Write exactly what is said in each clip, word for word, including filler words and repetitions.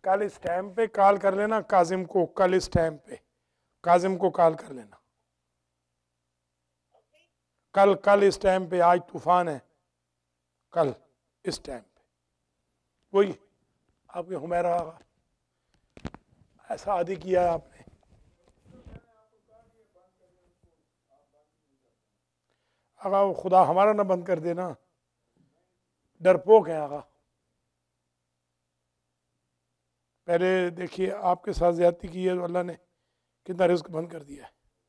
کل اس ٹائم پہ کال کر لینا کاظم کو، کل اس ٹائم پہ کاظم کو کال کر لینا کل کل اس ٹائم پہ. آج طوفان ہے، کل اس ٹائم پہ. وہی آپ کے حمیرہ آغا ایسا عادی کیا ہے آپ نے. آغا وہ خدا ہمارا نہ بند کر دینا، ڈرپوک ہیں آغا. پہلے دیکھیے آپ کے ساتھ زیادتی کی ہے تو اللہ نے کتنا رزق بند کر دیا ہے.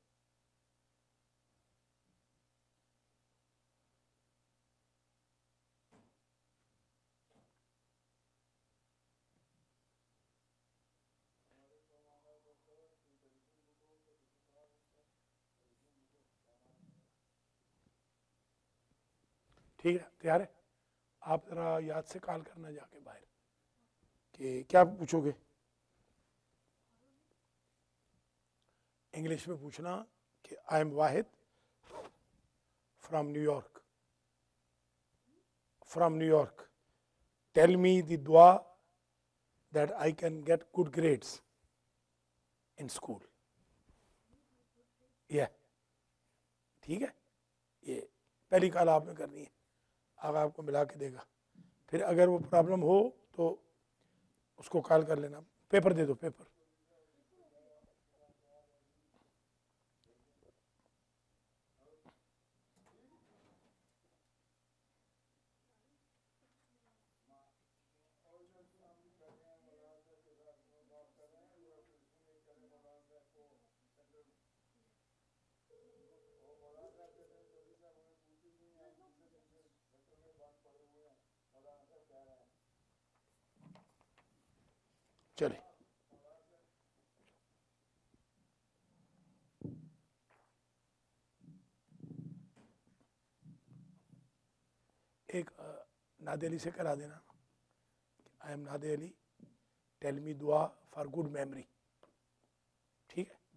ٹھیک ہے، تیار ہے؟ آپ ذرا یاد سے کال کرنا جا کے باہر کہ کیا پوچھو گے. انگلش میں پوچھنا کہ I am Wahid from New York from New York tell me the دعا that I can get good grades in school. یہ ٹھیک ہے، یہ پہلی کال آپ نے کرنی ہے. آگا آپ کو ملا کے دے گا. پھر اگر وہ پرابلم ہو تو اس کو کال کر لینا. پیپر دے دو، پیپر. چلے ایک نادے علی سے کرا دینا. I am نادے Ali tell me دعا فار گڈ میموری. ٹھیک ہے،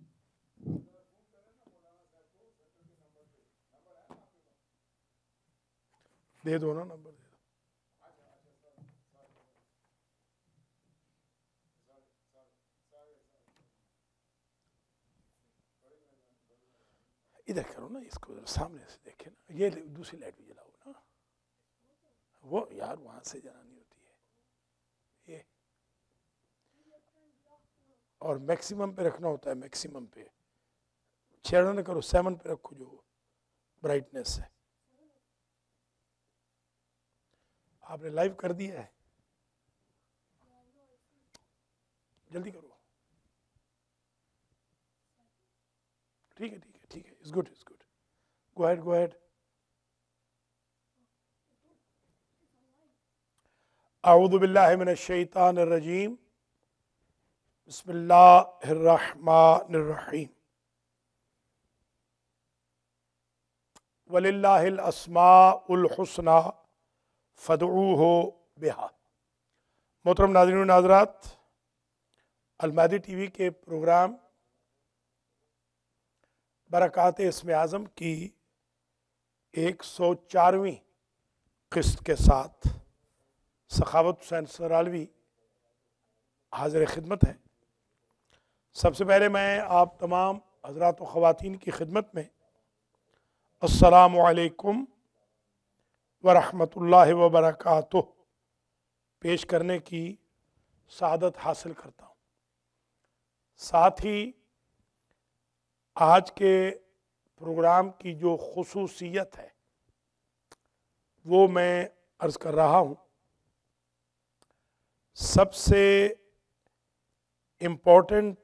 دے دو نا نمبر. دے دو. ادھر کرو نا، اس کو سامنے سے دیکھے نا. یہ دوسری لائٹ بھی جلاؤ نا. وہ یار وہاں سے جلانی ہوتی ہے یہ، اور میکسیمم پہ رکھنا ہوتا ہے. میکسیمم پہ چھیڑا نہ کرو، سیون پہ رکھو جو برائٹنیس ہے. آپ نے لائیو کر دیا ہے، جلدی کرو. ٹھیک ہے ٹھیک ہے ٹھیک ہے. Is good is good. Go ahead go ahead. اعوذ باللہ من الشیطان الرجیم. بسم اللہ الرحمن الرحیم. وَلِلَّهِ الْأَسْمَاءُ الْحُسْنَى فَادْعُوهُ بِهَا. محترم ناظرین و ناظرات، المہدی ٹی وی کے پروگرام برکات اسم اعظم کی ایک سو چارویں قسط کے ساتھ سخاوت حسین سرالوی حاضر خدمت ہے. سب سے پہلے میں آپ تمام حضرات و خواتین کی خدمت میں السلام علیکم ورحمۃ اللہ وبرکاتہ پیش کرنے کی سعادت حاصل کرتا ہوں. ساتھ ہی آج کے پروگرام کی جو خصوصیت ہے وہ میں عرض کر رہا ہوں. سب سے امپورٹنٹ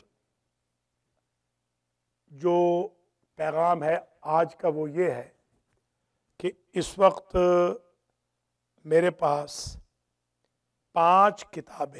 جو پیغام ہے آج کا وہ یہ ہے کہ اس وقت میرے پاس پانچ کتابیں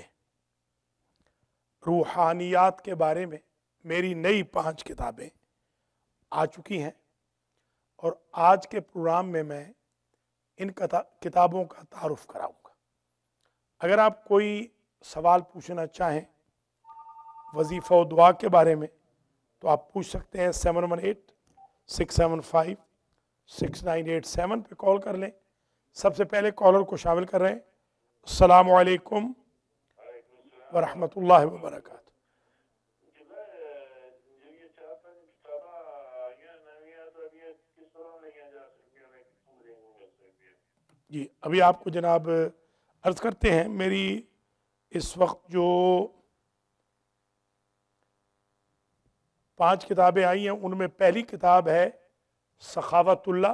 روحانیات کے بارے میں، میری نئی پانچ کتابیں آ چکی ہیں، اور آج کے پروگرام میں میں ان کتابوں کا تعارف کراؤں گا. اگر آپ کوئی سوال پوچھنا چاہیں وظیفہ و دعا کے بارے میں تو آپ پوچھ سکتے ہیں. Seven one eight six seven five six nine eight seven پہ کال کر لیں. سب سے پہلے کالر کو شامل کر رہے ہیں. السلام علیکم. वरहमतुल्लाहि वबरकातुहू। जी, अभी आपको जनाब अर्ज़ करते हैं, मेरी इस वक्त जो पांच किताबें आई हैं उनमें पहली किताब है सखावतुल्लाह।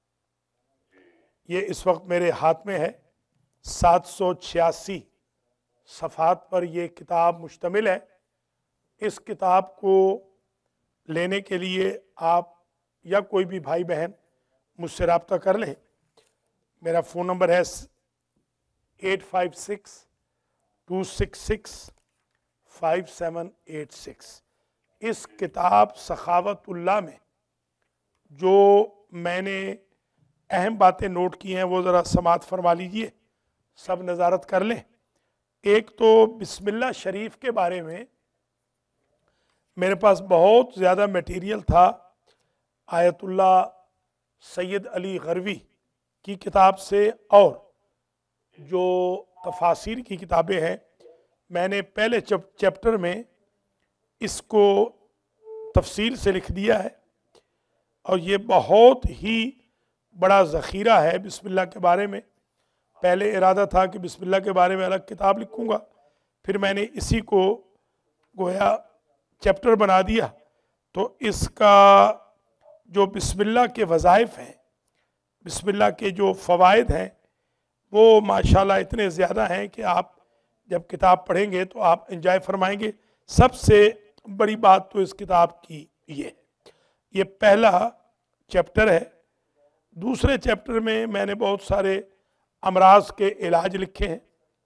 ये इस वक्त मेरे हाथ में है। सात सौ छियासी सफ़ात पर यह किताब मुश्तमिल है। इस किताब को लेने के लिए आप या कोई भी भाई बहन मुझसे रब्ता कर लें। मेरा फ़ोन नंबर है eight five six two six six five seven eight six. इस किताब सखावतुल्लाह में जो मैंने अहम बातें नोट की हैं वो ज़रा समात फरमा लीजिए, सब नज़ारत कर लें। एक तो बिस्मिल्लाह शरीफ के बारे में मेरे पास बहुत ज़्यादा मटेरियल था। आयतुल्लाह सैयद अली गरवी की किताब से और जो तफासिर की किताबें हैं, मैंने पहले चैप्टर में इसको तफसील से लिख दिया है और ये बहुत ही बड़ा ज़ख़ीरा है बिस्मिल्लाह के बारे में। पहले इरादा था कि बिस्मिल्लाह के बारे में अलग किताब लिखूँगा, फिर मैंने इसी को गोया चैप्टर बना दिया। तो इसका जो बिस्मिल्लाह के वज़ाइफ हैं, बिस्मिल्लाह के जो फ़वाइद हैं, वो माशाल्लाह इतने ज़्यादा हैं कि आप जब किताब पढ़ेंगे तो आप एंजॉय फरमाएंगे। सबसे बड़ी बात तो इस किताब की ये है, ये पहला चैप्टर है। दूसरे चैप्टर में मैंने बहुत सारे अमराज के इलाज लिखे हैं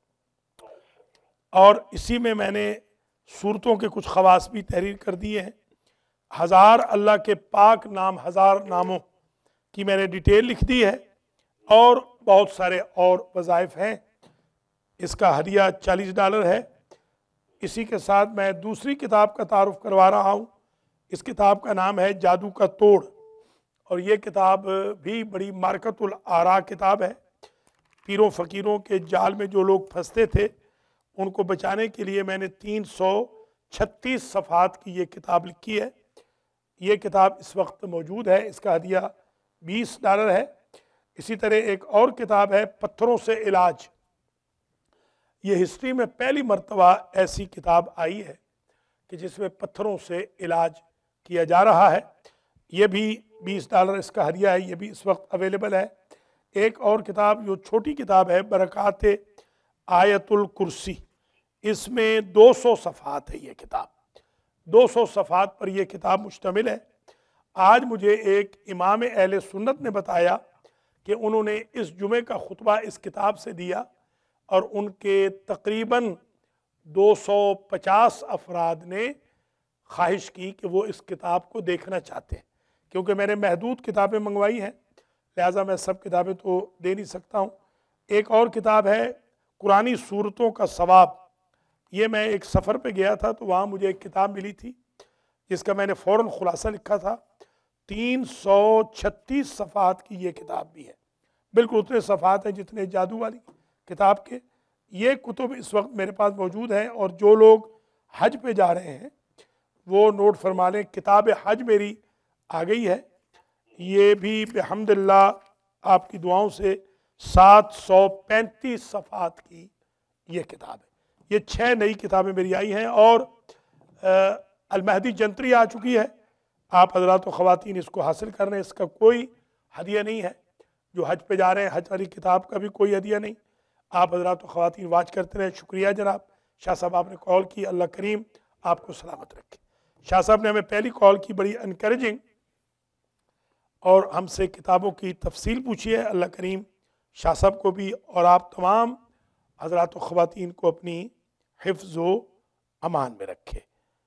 और इसी में मैंने सूरतों के कुछ खवास भी तहरीर कर दिए हैं। हज़ार अल्लाह के पाक नाम, हज़ार नामों की मैंने डिटेल लिख दी है और बहुत सारे और वज़ाइफ हैं। इसका हदिया चालीस डॉलर है। इसी के साथ मैं दूसरी किताब का तारुफ करवा रहा हूँ। इस किताब का नाम है जादू का तोड़ और ये किताब भी बड़ी मारकतुल आरा किताब है। पीरों फ़कीरों के जाल में जो लोग फंसते थे उनको बचाने के लिए मैंने तीन सौ छत्तीस सफ़ात की ये किताब लिखी है। ये किताब इस वक्त मौजूद है, इसका हदिया बीस डॉलर है। इसी तरह एक और किताब है पत्थरों से इलाज। ये हिस्ट्री में पहली मर्तबा ऐसी किताब आई है कि जिसमें पत्थरों से इलाज किया जा रहा है। ये भी बीस डॉलर इसका हदिया है, ये भी इस वक्त अवेलेबल है। एक और किताब जो छोटी किताब है बरक़ात आयतुल कुर्सी, इसमें दो सौ सफ़ात है। ये किताब दो सौ सफ़ात पर यह किताब मुश्तमिल है। आज मुझे एक इमाम अहले सुन्नत ने बताया कि उन्होंने इस जुमे का खुतबा इस किताब से दिया और उनके तकरीबन दो सौ पचास अफराद ने ख्वाहिश की कि वो इस किताब को देखना चाहते हैं। क्योंकि मैंने महदूद किताबें मंगवाई हैं, लिहाजा मैं सब किताबें तो दे नहीं सकता हूँ। एक और किताब है कुरानी सूरतों का सवाब। ये मैं एक सफ़र पे गया था तो वहाँ मुझे एक किताब मिली थी जिसका मैंने फ़ौरन खुलासा लिखा था। तीन सौ छत्तीस सफ़ात की ये किताब भी है, बिल्कुल उतने सफ़ात हैं जितने जादू वाली किताब के। ये कुतुब इस वक्त मेरे पास मौजूद हैं और जो लोग हज पे जा रहे हैं वो नोट फरमा लें, किताब हज मेरी आ गई है। ये भी बिहम्दिल्लाह आपकी दुआओं से सात सौ पैंतीस सफ़ात की ये किताब है। ये छः नई किताबें मेरी आई हैं और अल-महदी जंतरी आ चुकी है। आप हज़रात व ख़वातीन इसको हासिल कर रहे हैं, इसका कोई हदिया नहीं है। जो हज पे जा रहे हैं हज वाली किताब का भी कोई हदिया नहीं। आप हज़रात व ख़वातीन वाच करते रहें। शुक्रिया जनाब। शाह साहब आपने कॉल की, अल्लाह करीम आपको सलामत रखे। शाह साहब ने हमें पहली कॉल की, बड़ी इनकरेजिंग, और हमसे किताबों की तफसील पूछी है। अल्लाह करीम शाह साहब को भी और आप तमाम हज़रात व ख़वातीन को अपनी हिफ्ज़ व अमान में रखे।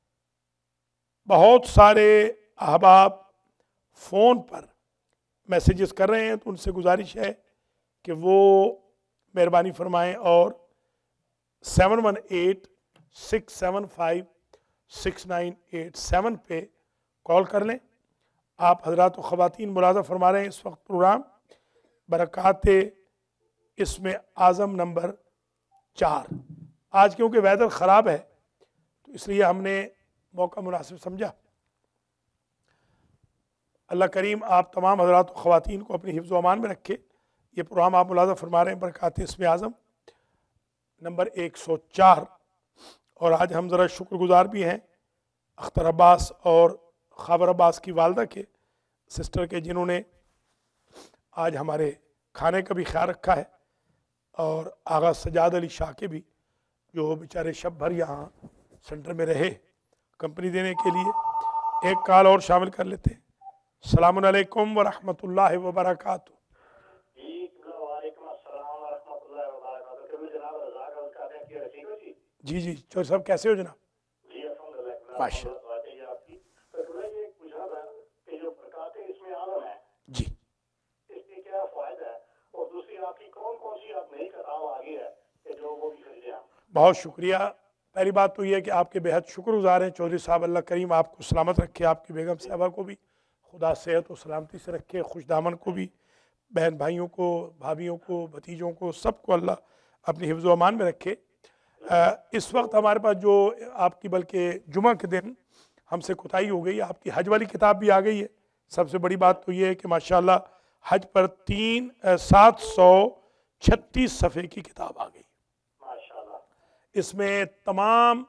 बहुत सारे अहबाब फ़ोन पर मैसेजेस कर रहे हैं तो उनसे गुजारिश है कि वो मेहरबानी फरमाएं और seven one eight six seven five six nine eight seven पे कॉल कर लें। आप हज़रात व ख़वातीन मुलाज़ा फरमा रहे हैं इस वक्त प्रोग्राम बरक़ात इसमें आज़म नंबर चार, आज क्योंकि वेदर ख़राब है तो इसलिए हमने मौका मुनासिब समझा। अल्लाह करीम आप तमाम हज़रात व ख़वातीन को अपनी हिफ्ज़ व अमान में रखे। ये प्रोग्राम आप मुलाज़ा फरमा रहे हैं बरक़ात इसम आज़म नंबर एक सौ चार, और आज हम ज़रा शुक्रगुज़ार भी हैं अख्तर अब्बास और ख़ाबर अब्बास की वालदा के, सिस्टर के, जिन्होंने आज हमारे खाने का भी ख्याल रखा है, और आगा सजाद अली शाह के भी, जो बेचारे शब भर यहाँ सेंटर में रहे कंपनी देने के लिए। एक कॉल और शामिल कर लेते हैं। अस्सलामु अलैकुम व रहमतुल्लाहि व बरकातहू। जी जी चौधरी साहब कैसे हो जनाब? माशा जी। इसके क्या फायदा है और दूसरी आपकी कौन कौन सी आप नई किताब आ गई है कि जो वो भी खरीदे हम? बहुत शुक्रिया। पहली बात तो ये है कि आपके बेहद शुक्रगुजार हैं चौधरी साहब। अल्लाह करीम आपको सलामत रखे, आपकी बेगम साहबा को भी खुदा सेहत और सलामती से रखे, खुश दामन को भी, बहन भाइयों को, भाभियों को, भतीजों को, सबको अल्लाह अपनी हिफ्ज़ व अमान में रखे। इस वक्त हमारे पास जो आपकी, बल्कि जुमा के दिन हमसे कोताही हो गई, आपकी हज वाली किताब भी आ गई है। सबसे बड़ी बात तो ये है कि माशाल्लाह हज पर तीन सात सौ छत्तीस सफ़े की किताब आ गई। माशाल्लाह इसमें तमाम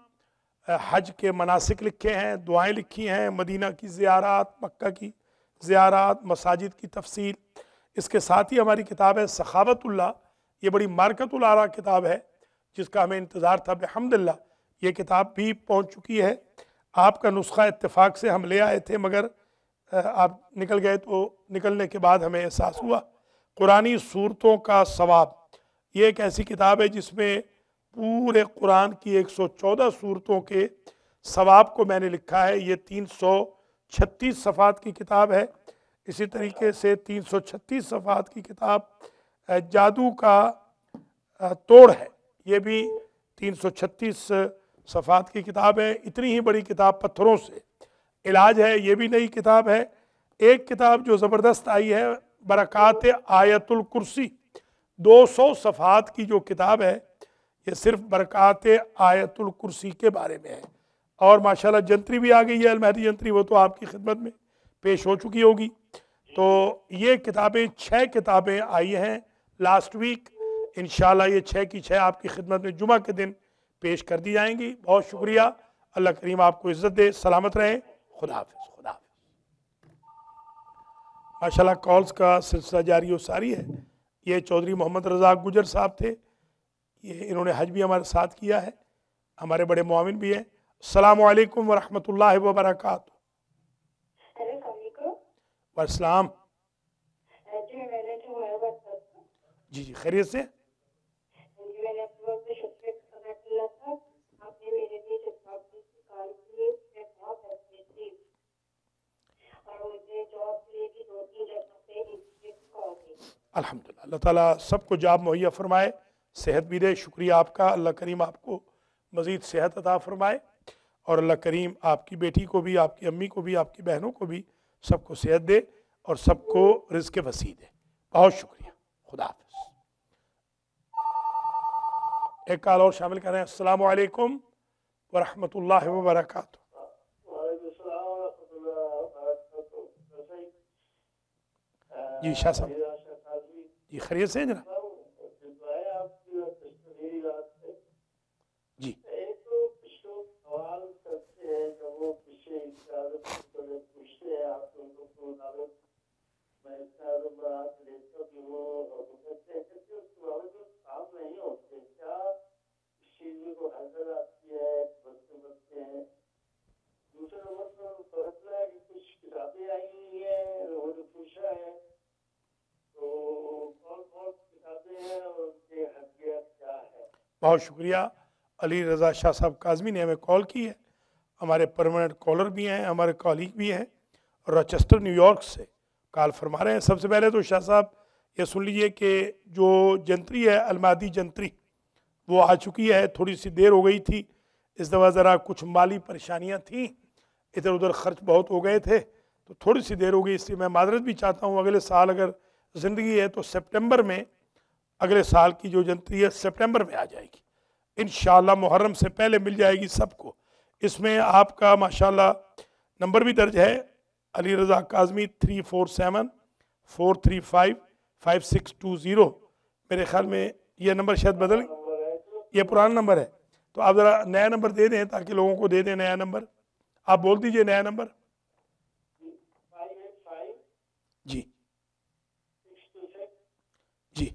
हज के मनासिक लिखे हैं, दुआएं लिखी हैं, मदीना की ज़ियारात, मक्का की ज़ियारात, मसाजिद की तफसील। इसके साथ ही हमारी किताब है सखावतुल्लाह, ये बड़ी मार्कतुल आरा किताब है जिसका हमें इंतज़ार था। अल्हम्दुलिल्लाह ये किताब भी पहुंच चुकी है। आपका नुस्खा इत्तेफाक से हम ले आए थे, मगर आप निकल गए, तो निकलने के बाद हमें एहसास हुआ। कुरानी सूरतों का सवाब, ये एक ऐसी किताब है जिसमें पूरे कुरान की एक सौ चौदह सूरतों के सवाब को मैंने लिखा है। ये तीन सौ छत्तीस सफ़ात की किताब है। इसी तरीके से तीन सौ छत्तीस सफ़ात की किताब जादू का तोड़ है, ये भी तीन सौ छत्तीस सफ़ात की किताब है। इतनी ही बड़ी किताब पत्थरों से इलाज है, ये भी नई किताब है। एक किताब जो ज़बरदस्त आई है बरक़ात आयतुल कुर्सी, दो सौ सफ़ात की जो किताब है, ये सिर्फ बरक़ात आयतुल कुर्सी के बारे में है। और माशाल्लाह जंतरी भी आ गई है, अलमहदी जंतरी, वो तो आपकी खिदमत में पेश हो चुकी होगी। तो ये किताबें, छः किताबें आई हैं लास्ट वीक। इंशाल्लाह ये छः की छः आपकी खिदमत में जुमा के दिन पेश कर दी जाएंगी। बहुत शुक्रिया, अल्लाह करीम आपको इज़्ज़त दे, सलामत रहें। खुदा हाफ़िज़, खुदा हाफ़िज़। माशाल्लाह कॉल्स का सिलसिला जारी और सारी है। ये चौधरी मोहम्मद रज़ा गुजर साहब थे, ये इन्होंने हज भी हमारे साथ किया है, हमारे बड़े मुआविन भी हैं। अस्सलामु अलैकुम व रहमतुल्लाहि व बरकातहू। वस्सलाम। जी जी खैरियत से। अल्हम्दुलिल्लाह, अल्लाह ताला सबको जॉब मुहैया फरमाए, सेहत भी दे। शुक्रिया आपका, अल्लाह करीम आपको मज़ीद सेहत अता फरमाए, और अल्लाह करीम आपकी बेटी को भी, आपकी अम्मी को भी, आपकी बहनों को भी सबको सेहत दे और सबको रिज़्क़ वसी दे। बहुत शुक्रिया, खुदा हाफ़िज़। एक कॉल और शामिल करें। अस्सलामु अलैकुम व रहमतुल्लाहि व बरकातहू। जी शाह साहब, जी खैरियत से जनाब? जी बहुत शुक्रिया। अली रज़ा शाह साहब काज़मी ने हमें कॉल की है, हमारे परमानेंट कॉलर भी हैं, हमारे कॉलीग भी हैं, रॉचेस्टर न्यूयॉर्क से कॉल फरमा रहे हैं। सबसे पहले तो शाह साहब ये सुन लीजिए कि जो जंतरी है, अलमादी जंतरी, वो आ चुकी है। थोड़ी सी देर हो गई थी, इस दफ़ा ज़रा कुछ माली परेशानियाँ थीं, इधर उधर खर्च बहुत हो गए थे, तो थोड़ी सी देर हो गई, इसलिए मैं मादरत भी चाहता हूँ। अगले साल अगर ज़िंदगी है तो सितंबर में, अगले साल की जो जंतरी है सितंबर में आ जाएगी। इंशाअल्लाह मुहर्रम से पहले मिल जाएगी सबको। इसमें आपका माशाअल्लाह नंबर भी दर्ज है, Ali Raza Kazmi three four seven four three five five six two zero. मेरे ख्याल में ये नंबर शायद बदल, ये पुराना नंबर है, तो आप ज़रा नया नंबर दे दें ताकि लोगों को दे दें नया नंबर। आप बोल दीजिए नया नंबर। जी जी,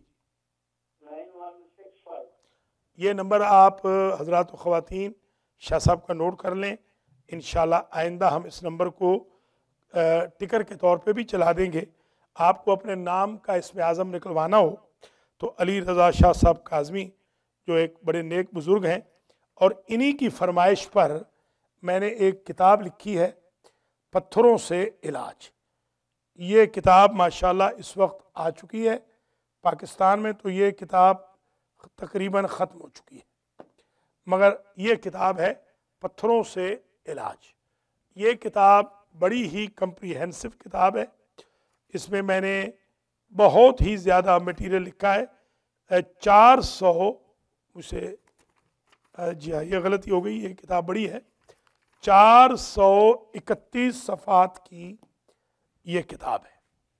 ये नंबर आप हजरात व ख़वातीन शाह साहब का नोट कर लें। इंशाल्लाह आइंदा हम इस नंबर को टिकर के तौर पे भी चला देंगे। आपको अपने नाम का इसमें आज़म निकलवाना हो तो अली रज़ा शाह साहब काज़मी जो एक बड़े नेक बुज़ुर्ग हैं, और इन्हीं की फरमाइश पर मैंने एक किताब लिखी है, पत्थरों से इलाज। ये किताब माशाल्लाह इस वक्त आ चुकी है पाकिस्तान में, तो ये किताब तकरीबन ख़त्म हो चुकी है, मगर ये किताब है पत्थरों से इलाज। ये किताब बड़ी ही कम्प्रीहेंसिव किताब है। इसमें मैंने बहुत ही ज़्यादा मटीरियल लिखा है। चार सौ उसे जी हाँ ये गलती हो गई, ये किताब बड़ी है, चार सौ इकतीस सफ़ात की ये किताब है,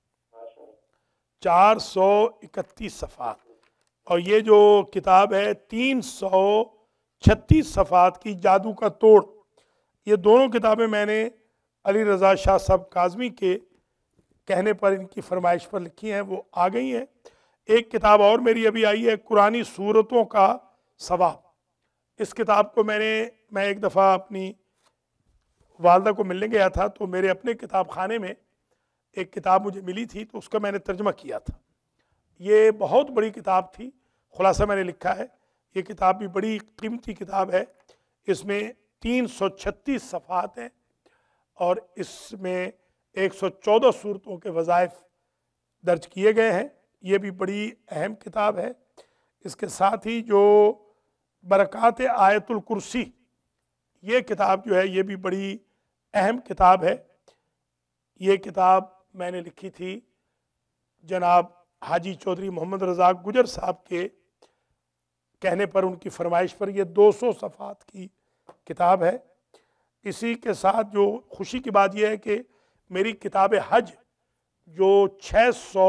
चार सौ इकतीस सफ़ात। और ये जो किताब है तीन सौ छत्तीस सफ़ात की, जादू का तोड़। ये दोनों किताबें मैंने अली रज़ा शाह साहब काज़मी के कहने पर, इनकी फरमाइश पर लिखी हैं, वो आ गई हैं। एक किताब और मेरी अभी आई है, कुरानी सूरतों का सवाब। इस किताब को मैंने मैं एक दफ़ा अपनी वालदा को मिलने गया था, तो मेरे अपने किताब खाने में एक किताब मुझे मिली थी, तो उसका मैंने तर्जमा किया था। ये बहुत बड़ी किताब थी, खुलासा मैंने लिखा है। ये किताब भी बड़ी कीमती किताब है। इसमें तीन सौ छत्तीस सफ़ात हैं और इसमें एक सौ चौदह सूरतों के वज़ाइफ दर्ज किए गए हैं। ये भी बड़ी अहम किताब है। इसके साथ ही जो बरक़ात आयतुल कुर्सी, ये किताब जो है ये भी बड़ी अहम किताब है। ये किताब मैंने लिखी थी जनाब हाजी चौधरी मोहम्मद रज़ाक गुजर साहब के कहने पर, उनकी फरमाइश पर। ये दो सौ सफ़ात की किताब है। इसी के साथ जो खुशी की बात यह है कि मेरी किताब हज जो छः सौ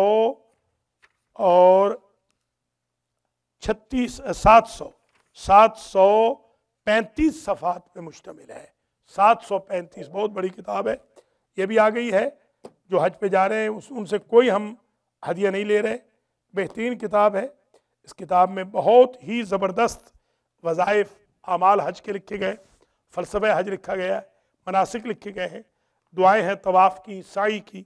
और छत्तीस सात सौ सात सौ पैंतीस सफ़ात पे मुश्तमिल है। सात सौ पैंतीस बहुत बड़ी किताब है। ये भी आ गई है। जो हज पे जा रहे हैं उस उनसे कोई हम हदिया नहीं ले रहे। बेहतरीन किताब है। इस किताब में बहुत ही ज़बरदस्त वज़ाइफ आमाल हज के लिखे गए, फ़लसफ़े हज लिखा गया है, मनासिक लिखे गए हैं, दुआएं हैं तवाफ़ की, साई की।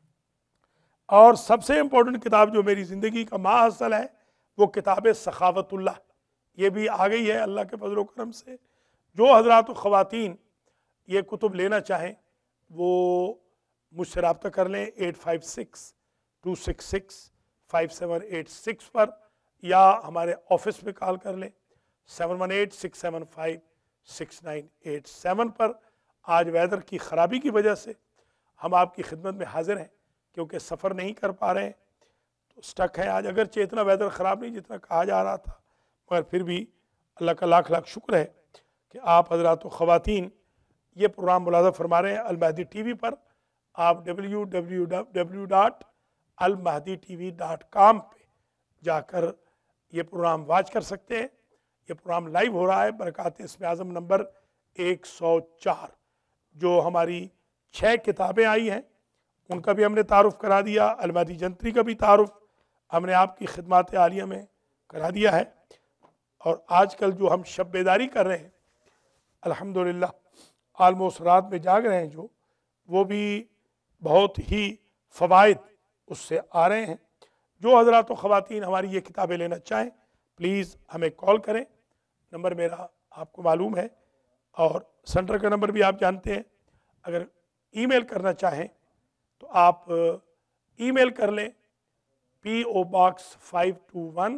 और सबसे इम्पोर्टेंट किताब जो मेरी ज़िंदगी का माहसल है वो किताब सखावतुल्लाह। ये भी आ गई है अल्लाह के फजल करम से। जो हज़रात ख़वातीन ये कुतुब लेना चाहें वो मुझसे रब्ता कर लें eight five six two six six five seven eight six पर, या हमारे ऑफिस में कॉल कर लें seven one eight six seven five six nine eight seven पर। आज वेदर की ख़राबी की वजह से हम आपकी खिदमत में हाजिर हैं, क्योंकि सफ़र नहीं कर पा रहे हैं तो स्टक है आज। अगरचे इतना वेदर ख़राब नहीं जितना कहा जा रहा था, मगर फिर भी अल्लाह का लाख लाख शुक्र है कि आप हज़रात व ख़वातीन ये प्रोग्राम मुलाज़ा फरमा रहे हैं अल महदी टी वी पर। आप W W W dot Al Mahdi T V dot com पर जाकर ये प्रोग्राम वाच कर सकते हैं। ये प्रोग्राम लाइव हो रहा है बरक़ात इस्म आज़म नंबर एक सौ चार। जो हमारी छः किताबें आई हैं उनका भी हमने तारुफ़ करा दिया। अल महदी जंतरी का भी तारुफ़ हमने आपकी खिदमत आलिया में करा दिया है। और आजकल जो हम शब बेदारी कर रहे हैं अल्हम्दुलिल्लाह आलमोस्ट रात में जाग रहे हैं, जो वो भी बहुत ही फ़वाइद उससे आ रहे हैं। जो हज़रात व ख़वातीन हमारी ये किताबें लेना चाहें प्लीज़ हमें कॉल करें। नंबर मेरा आपको मालूम है और सेंटर का नंबर भी आप जानते हैं। अगर ईमेल करना चाहें तो आप ईमेल कर लें P O box five two one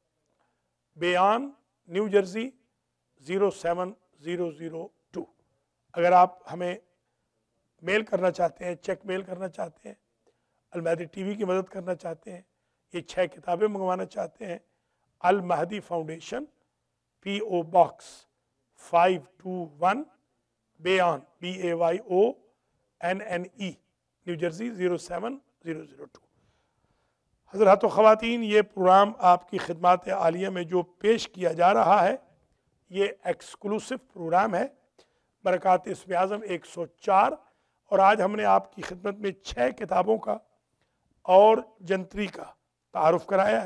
Bayonne New Jersey zero seven zero zero two. अगर आप हमें मेल करना चाहते हैं, चेक मेल करना चाहते हैं, अल महदी टीवी की मदद करना चाहते हैं, ये छः किताबें मंगवाना चाहते हैं, Al Mahdi foundation P O box five two one Bayonne B A Y O N N E New Jersey zero seven zero zero two. حضرات و خواتین، یہ پروگرام آپ کی خدمات عالیہ میں جو پیش کیا جا رہا ہے یہ ایکسکلوسیو پروگرام ہے، برکات اسم اعظم ایک سو چار، اور آج ہم نے آپ کی خدمت میں چھ کتابوں کا اور جنتری کا تعارف کرایا ہے۔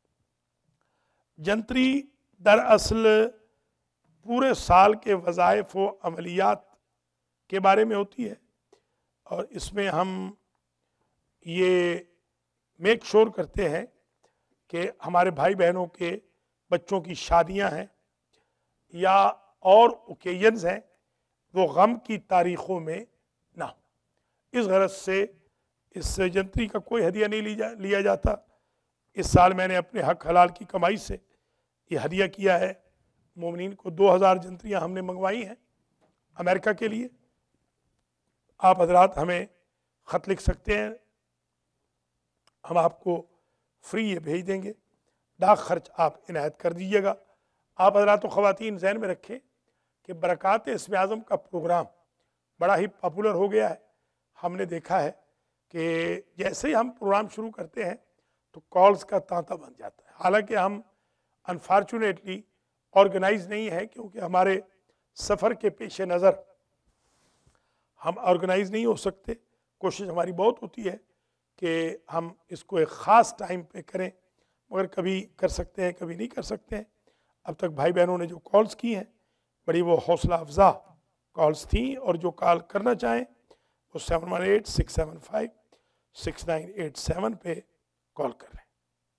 جنتری دراصل پورے سال کے وظائف و عملیات کے بارے میں ہوتی ہے، اور اس میں ہم یہ میک شور کرتے ہیں کہ ہمارے بھائی بہنوں کے بچوں کی شادیاں ہیں یا اور اوکیزنز ہیں، وہ غم کی تاریخوں میں نہ ہو۔ اس غرض سے اس جنتری کا کوئی ہدیہ نہیں لیا جاتا۔ اس سال میں نے اپنے حق حلال کی کمائی سے یہ ہدیہ کیا ہے مومنین کو۔ دو ہزار جنتریاں ہم نے منگوائی ہیں امریکہ کے لیے۔ آپ حضرات ہمیں خط لکھ سکتے ہیں، ہم آپ کو فری یہ بھیج دیں گے، ڈاک خرچ آپ عنایت کر دیجیے گا۔ آپ حضرات و خواتین ذہن میں رکھیں کہ برکات اسم اعظم کا پروگرام بڑا ہی پاپولر ہو گیا ہے۔ ہم نے دیکھا ہے کہ جیسے ہی ہم پروگرام شروع کرتے ہیں تو کالز کا تانتا بن جاتا ہے، حالانکہ ہم انفارچونیٹلی آرگنائز نہیں ہے، کیونکہ ہمارے سفر کے پیش نظر ہم آرگنائز نہیں ہو سکتے۔ کوشش ہماری بہت ہوتی ہے کہ ہم اس کو ایک خاص ٹائم پہ کریں، مگر کبھی کر سکتے ہیں کبھی نہیں کر سکتے ہیں۔ اب تک بھائی بہنوں نے جو کالز کی ہیں بڑی وہ حوصلہ افزا کالز تھیں، اور جو کال کرنا چاہیں وہ seven one eight six seven five six nine eight seven پہ کال کر رہے ہیں۔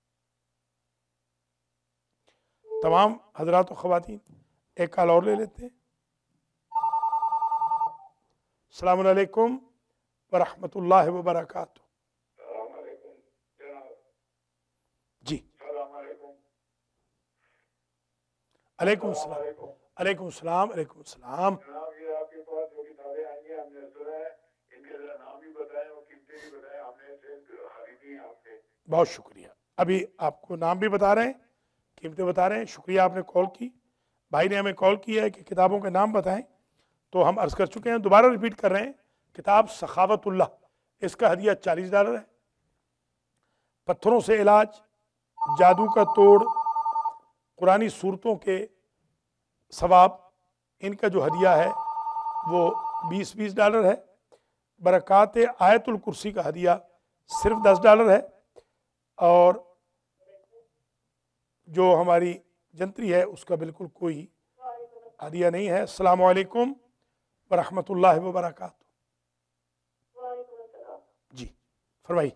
تمام حضرات و خواتین ایک کال اور لے لیتے ہیں۔ السلام علیکم ورحمۃ اللہ وبرکاتہ۔ السلام علیکم جناب۔ جی السلام علیکم۔ علیکم السلام علیکم السلام علیکم السلام۔ جناب یہ آپ کے پاس جو کتابیں آئی ہیں ہم نے سنا ہے، ان کے ذرا نام بھی بتائیں اور قیمتیں بھی بتائیں، ہم نے اسے خریدی ہیں آپ سے۔ بہت شکریہ، ابھی آپ کو نام بھی بتا رہے ہیں، قیمتیں بتا رہے ہیں۔ شکریہ آپ نے کال کی، بھائی نے ہمیں کال کیا ہے کہ کتابوں کے نام بتائیں، تو ہم عرض کر چکے ہیں، دوبارہ ریپیٹ کر رہے ہیں۔ کتاب سخاوت اللہ، اس کا ہدیہ چالیس ڈالر ہے۔ پتھروں سے علاج، جادو کا توڑ، قرآنی صورتوں کے ثواب، ان کا جو ہدیہ ہے وہ بیس بیس ڈالر ہے۔ برکات آیت الکرسی کا ہدیہ صرف دس ڈالر ہے، اور جو ہماری جنتری ہے اس کا بالکل کوئی ہدیہ نہیں ہے۔ السلام علیکم ورحمۃ اللہ وبرکاتہ۔ جی فرمائی۔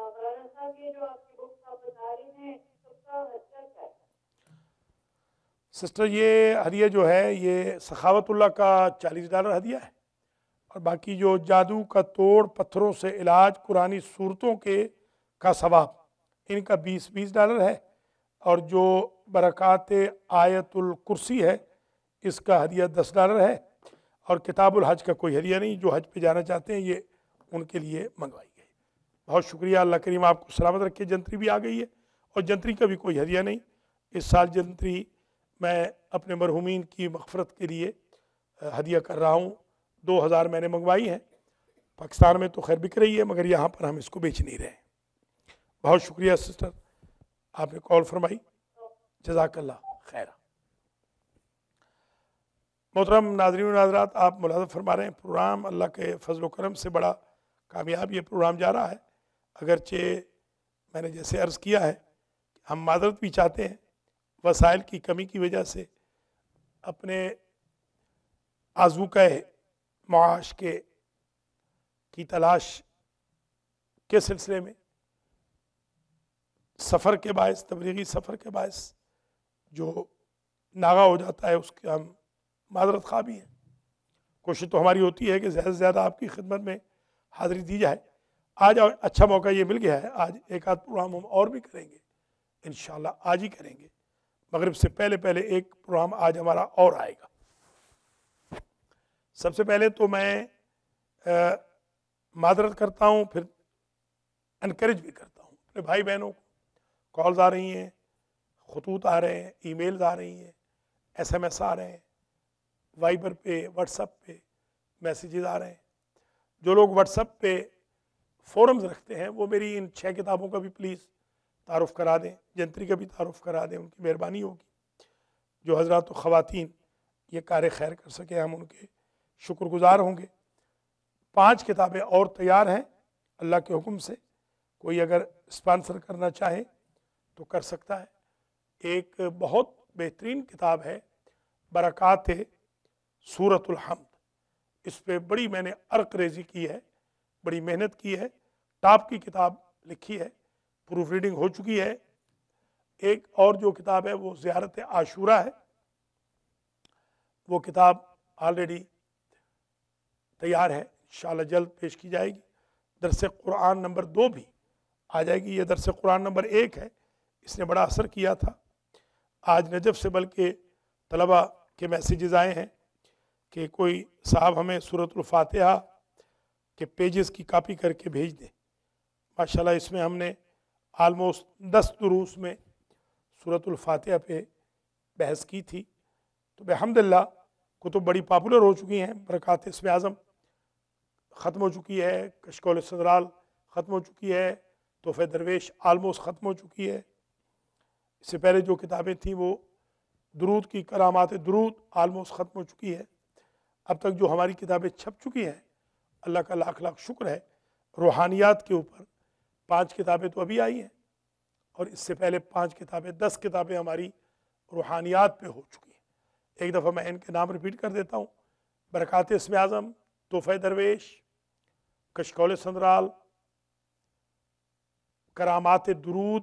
سسٹر یہ ہدیہ جو ہے یہ سخاوت اللہ کا چالیس ڈالر ہدیہ ہے، اور باقی جو جادو کا توڑ، پتھروں سے علاج، قرآنی صورتوں کے کا ثواب، ان کا بیس بیس ڈالر ہے، اور جو برکات آیت الکرسی ہے اس کا ہدیہ دس ڈالر ہے، اور کتاب الحج کا کوئی ہدیہ نہیں۔ جو حج پہ جانا چاہتے ہیں یہ ان کے لیے منگوائی گئی۔ بہت شکریہ، اللہ کریم آپ کو سلامت رکھے۔ جنتری بھی آ گئی ہے، اور جنتری کا بھی کوئی ہدیہ نہیں۔ اس سال جنتری میں اپنے مرحومین کی مغفرت کے لیے ہدیہ کر رہا ہوں۔ دو ہزار میں نے منگوائی ہیں، پاکستان میں تو خیر بک رہی ہے، مگر یہاں پر ہم اس کو بیچ نہیں رہے ہیں۔ بہت شکریہ سسٹر، آپ نے کال فرمائی، جزاک اللہ خیر۔ محترم ناظرین و ناظرات، آپ ملاحظہ فرما رہے ہیں پروگرام اللہ کے فضل و کرم سے بڑا کامیاب یہ پروگرام جا رہا ہے، اگرچہ میں نے جیسے عرض کیا ہے ہم معذرت بھی چاہتے ہیں، وسائل کی کمی کی وجہ سے اپنے آذوقہ معاش کے کی تلاش کے سلسلے میں سفر کے باعث، تبلیغی سفر کے باعث جو ناغہ ہو جاتا ہے اس کے ہم معذرت خواہ بھی ہیں۔ کوشش تو ہماری ہوتی ہے کہ زیادہ سے زیادہ آپ کی خدمت میں حاضری دی جائے۔ آج اچھا موقع یہ مل گیا ہے، آج ایک آدھ پروگرام ہم اور بھی کریں گے انشاءاللہ، آج ہی کریں گے، مغرب سے پہلے پہلے ایک پروگرام آج ہمارا اور آئے گا۔ سب سے پہلے تو میں معذرت کرتا ہوں، پھر انکریج بھی کرتا ہوں اپنے بھائی بہنوں کو۔ کالز آ رہی ہیں، خطوط آ رہے ہیں، ای میلز آ رہی ہیں، ایس ایم ایس آ رہے ہیں، وائبر پہ، واٹس ایپ پہ میسیجز آ رہے ہیں. جو لوگ واٹس ایپ پہ فورمز رکھتے ہیں وہ میری ان چھ کتابوں کا بھی پلیز تعارف کرا دیں، جنتری کا بھی تعارف کرا دیں، ان کی مہربانی ہوگی. جو حضرات و خواتین یہ کار خیر کر سکے ہم ان کے شکر گزار ہوں گے. پانچ کتابیں اور تیار ہیں اللہ کے حکم سے، کوئی اگر اسپانسر کرنا چاہے تو کر سکتا ہے. ایک بہت بہترین کتاب ہے برکات سورۃ الحمد، اس پہ بڑی میں نے عرق ریزی کی ہے، بڑی محنت کی ہے، ٹاپ کی کتاب لکھی ہے، پروف ریڈنگ ہو چکی ہے. ایک اور جو کتاب ہے وہ زیارت عاشورہ ہے، وہ کتاب آلریڈی تیار ہے، انشاءاللہ جلد پیش کی جائے گی. درس قرآن نمبر دو بھی آ جائے گی. یہ درس قرآن نمبر ایک ہے، اس نے بڑا اثر کیا تھا. آج نجف سے بلکہ طلبہ کے میسیجز آئے ہیں کہ کوئی صاحب ہمیں سورۃ الفاتحہ کے پیجز کی کاپی کر کے بھیج دیں. ماشاءاللہ اس میں ہم نے آلموسٹ دس دروس میں سورۃ الفاتحہ پہ بحث کی تھی. تو بحمداللہ کتب بڑی پاپولر ہو چکی ہیں. برکات اسم اعظم ختم ہو چکی ہے، کشکول صدرال ختم ہو چکی ہے، تحفہ درویش آلموسٹ ختم ہو چکی ہے. اس سے پہلے جو کتابیں تھیں وہ درود کی کرامات درود آلموسٹ ختم ہو چکی ہے. اب تک جو ہماری کتابیں چھپ چکی ہیں اللہ کا لاکھ لاکھ شکر ہے. روحانیات کے اوپر پانچ کتابیں تو ابھی آئی ہیں، اور اس سے پہلے پانچ کتابیں دس کتابیں ہماری روحانیات پہ ہو چکی ہیں. ایک دفعہ میں ان کے نام ریپیٹ کر دیتا ہوں: برکات اسم اعظم، تحفہ درویش، کشکول سندرال، کرامات درود،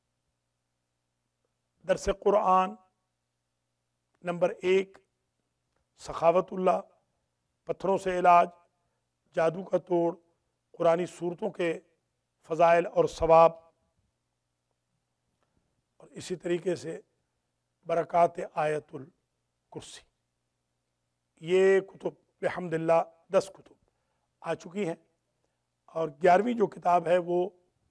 درس قرآن نمبر ایک، سخاوت اللہ، پتھروں سے علاج، جادو کا توڑ، قرآنی صورتوں کے فضائل اور ثواب، اور اسی طریقے سے برکات آیت الکرسی. یہ کتب بحمداللہ دس کتب آ چکی ہیں. اور گیارہویں جو کتاب ہے وہ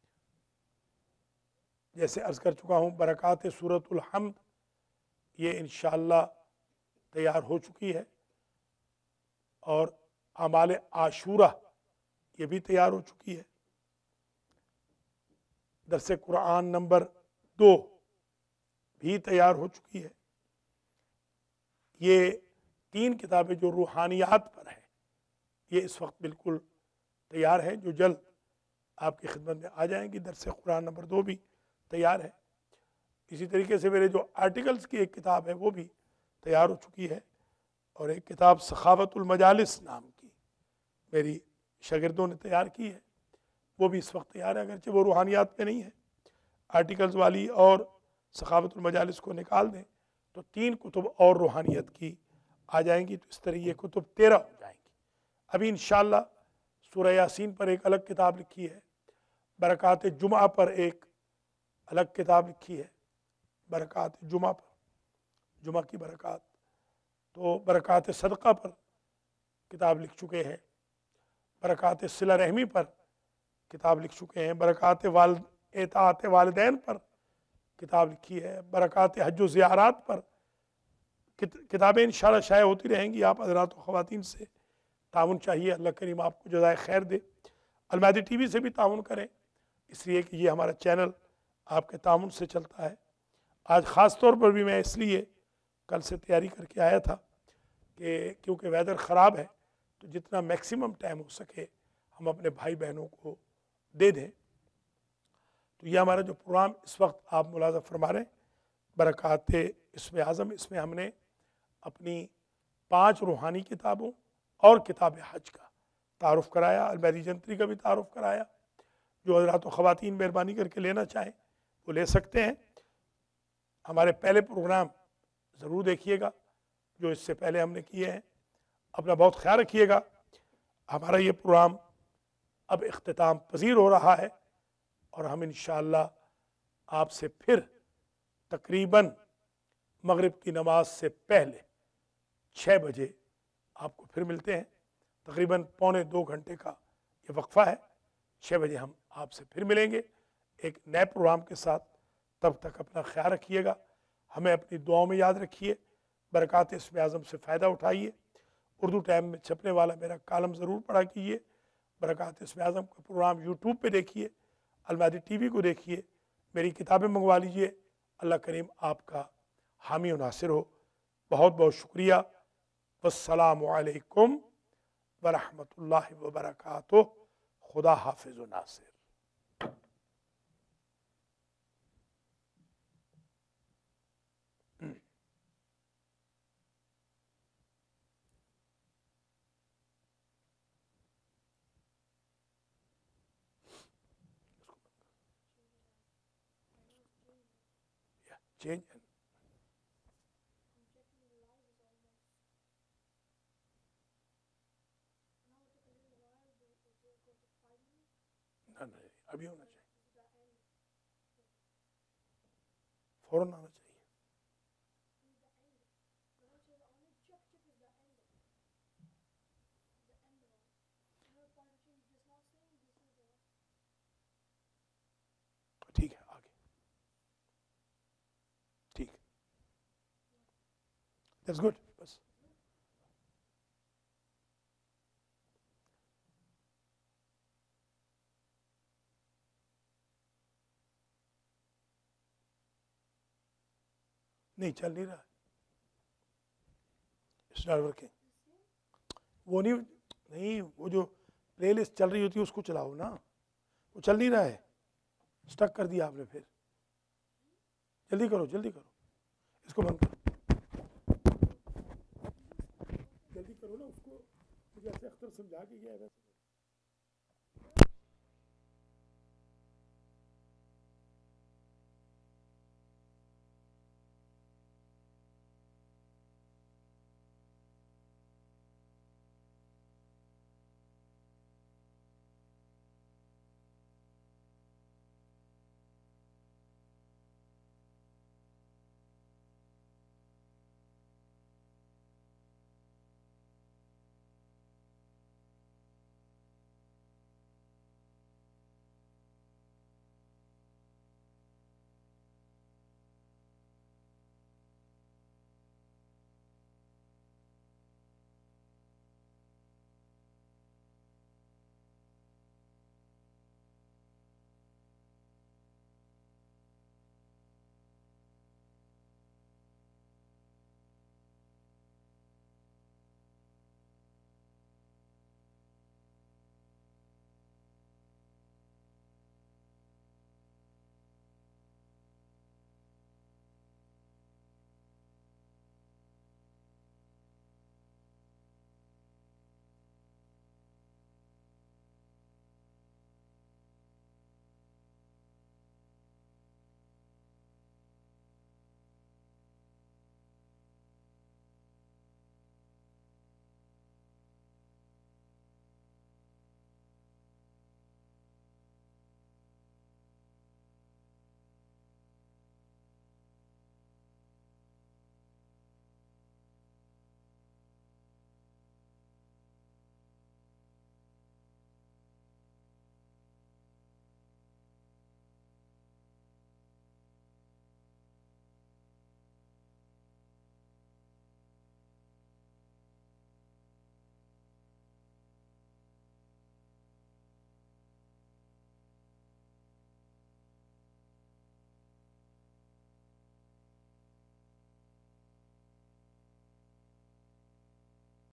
جیسے عرض کر چکا ہوں برکات سورۃ الحمد، یہ انشاءاللہ تیار ہو چکی ہے. اور اعمال عاشورہ یہ بھی تیار ہو چکی ہے. درس قرآن نمبر دو بھی تیار ہو چکی ہے. یہ تین کتابیں جو روحانیات پر ہیں یہ اس وقت بالکل تیار ہیں، جو جلد آپ کی خدمت میں آ جائیں گی. درس قرآن نمبر دو بھی تیار ہے. اسی طریقے سے میرے جو آرٹیکلز کی ایک کتاب ہے وہ بھی تیار ہو چکی ہے. اور ایک کتاب سخاوت المجالس نام کی میری شاگردوں نے تیار کی ہے، وہ بھی اس وقت تیار ہے، اگرچہ وہ روحانیات پہ نہیں ہے. آرٹیکلز والی اور سخاوت المجالس کو نکال دیں تو تین کتب اور روحانیت کی آ جائیں گی. تو اس طرح یہ کتب تیرہ ہو جائیں گی. ابھی انشاءاللہ سورہ یاسین پر ایک الگ کتاب لکھی ہے، برکات جمعہ پر ایک الگ کتاب لکھی ہے، برکات جمعہ پر، جمعہ کی برکات. تو برکات صدقہ پر کتاب لکھ چکے ہیں، برکات صلہ رحمی پر کتاب لکھ چکے ہیں، برکات والد اطاعت والدین پر کتاب لکھی ہے، برکات حج و زیارات پر کتابیں انشاءاللہ شائع ہوتی رہیں گی. آپ حضرات و خواتین سے تعاون چاہیے، اللہ کریم آپ کو جزائے خیر دے. المہدی ٹی وی سے بھی تعاون کریں، اس لیے کہ یہ ہمارا چینل آپ کے تعاون سے چلتا ہے. آج خاص طور پر بھی میں اس لیے کل سے تیاری کر کے آیا تھا کہ کیونکہ ویدر خراب ہے تو جتنا میکسیمم ٹائم ہو سکے ہم اپنے بھائی بہنوں کو دے دیں. تو یہ ہمارا جو پروگرام اس وقت آپ ملاحظہ فرما رہے ہیں برکات اسم اعظم، اس میں ہم نے اپنی پانچ روحانی کتابوں اور کتاب حج کا تعارف کرایا، المہدی جنتری کا بھی تعارف کرایا. جو حضرات و خواتین مہربانی کر کے لینا چاہیں وہ لے سکتے ہیں. ہمارے پہلے پروگرام ضرور دیکھیے گا جو اس سے پہلے ہم نے کیے ہیں. اپنا بہت خیال رکھیے گا. ہمارا یہ پروگرام اب اختتام پذیر ہو رہا ہے اور ہم انشاءاللہ آپ سے پھر تقریباً مغرب کی نماز سے پہلے چھ بجے آپ کو پھر ملتے ہیں. تقریباً پونے دو گھنٹے کا یہ وقفہ ہے. چھ بجے ہم آپ سے پھر ملیں گے ایک نئے پروگرام کے ساتھ. تب تک اپنا خیال رکھیے گا، ہمیں اپنی دعاؤں میں یاد رکھیے. برکات اسم اعظم سے فائدہ اٹھائیے. اردو ٹائم میں چھپنے والا میرا کالم ضرور پڑھا کیجیے. برکات اسم اعظم کا پروگرام یوٹیوب پہ دیکھیے, المہدی ٹی وی کو دیکھیے, میری کتابیں منگوا لیجیے. اللہ کریم آپ کا حامی و ناصر ہو. بہت بہت شکریہ. والسلام علیکم ورحمۃ اللہ وبرکاتہ. خدا حافظ و ناصر. چینج ابھی ہونا چاہیے, فوراً آنا چاہیے. ٹھیک ہے, آگے ٹھیک ہے. That's good. بس نہیں چل نہیں رہا ہے. It's not working. وہ نہیں نہیں وہ جو پلے لسٹ چل رہی ہوتی ہے اس کو چلاؤ نا. وہ چل نہیں رہا ہے, اسٹک کر دیا آپ نے. پھر جلدی کرو جلدی کرو, اس کو بند کرو, جلدی کرو نا. اس کو جیسے اختر سمجھا کے گیا ہے ویسے